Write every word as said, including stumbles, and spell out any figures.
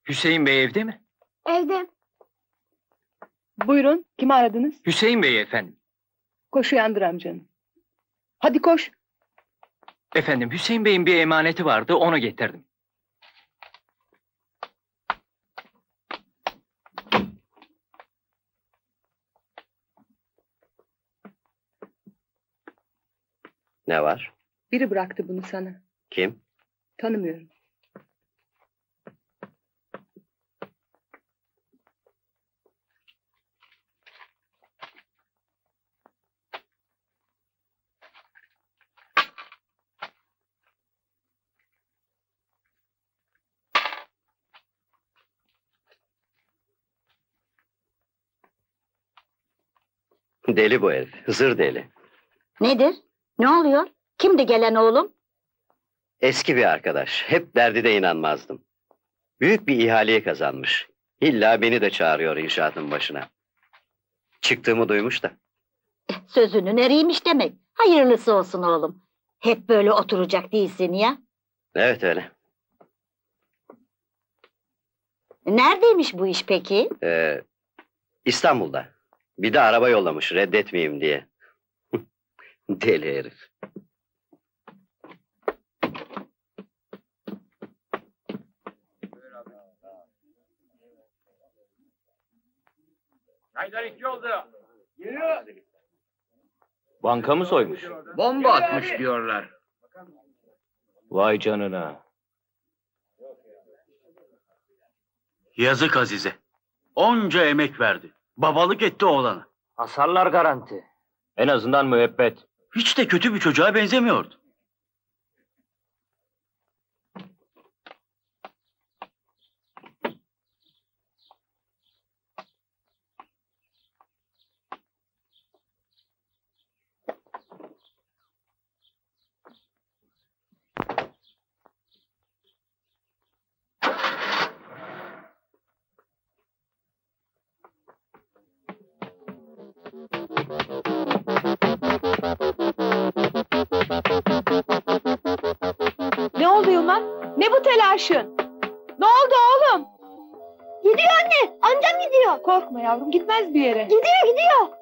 Hüseyin Bey evde mi? Evde. Buyurun, kimi aradınız? Hüseyin Bey efendim. Koş uyandır amcanı. Hadi koş. Efendim Hüseyin Bey'in bir emaneti vardı, onu getirdim. Ne var? Biri bıraktı bunu sana. Kim? Tanımıyorum. Deli bu herif. Hızır deli. Nedir? Ne oluyor? Kimdi gelen oğlum? Eski bir arkadaş. Hep derdi de inanmazdım. Büyük bir ihaleyi kazanmış. İlla beni de çağırıyor inşaatın başına. Çıktığımı duymuş da. Sözünün eriymiş demek. Hayırlısı olsun oğlum. Hep böyle oturacak değilsin ya. Evet öyle. Neredeymiş bu iş peki? Ee, İstanbul'da. Bir de araba yollamış reddetmeyeyim diye. Deli herif. Çaylar iki oldu. Banka mı soymuş? Bomba atmış diyorlar. Vay canına. Yazık Azize. Onca emek verdi. Babalık etti oğlana. Hasarlar garanti. En azından müebbet. Hiç de kötü bir çocuğa benzemiyordu. Ne oldu Yılmaz? Ne bu telaşın? Ne oldu oğlum? Gidiyor anne. Amcam gidiyor. Korkma yavrum, gitmez bir yere. Gidiyor gidiyor.